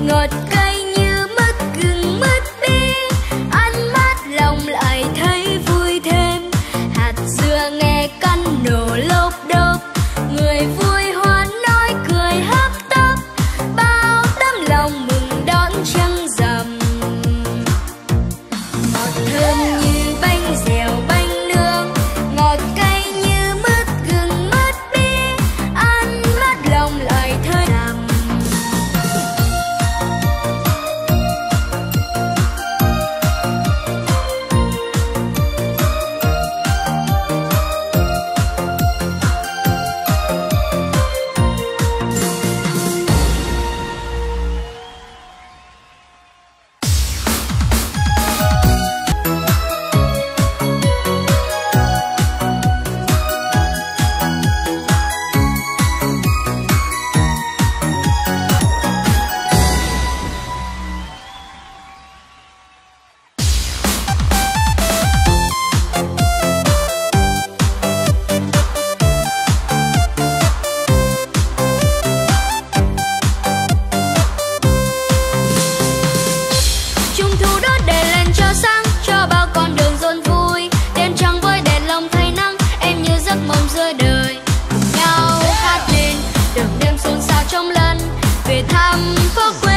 ngọt cay như mứt gừng mứt bi, ăn mát lòng lại thấy vui thêm. Hạt dưa nghe căn nổ lốp đốp, người vui hoan nói cười hấp tấp, bao tấm lòng mừng đón trăng rằm. Ngọt thơm như bánh dẻo bánh nướng, ngọt cay như mứt gừng mứt bi, ăn mát lòng lại thấy rằm. Trung thu đốt đèn lên cho sáng, cho bao con đường rộn vui. Đêm trăng với đèn lồng thay nắng, em như giấc mộng giữa đời. Cùng nhau hát lên, đường đêm xôn xao trong lần về thăm phố quê.